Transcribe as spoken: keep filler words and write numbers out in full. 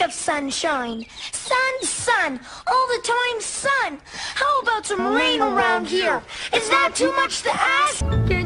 of sunshine. Sun, sun, all the time sun. How about some rain around here? Is that too much to ask?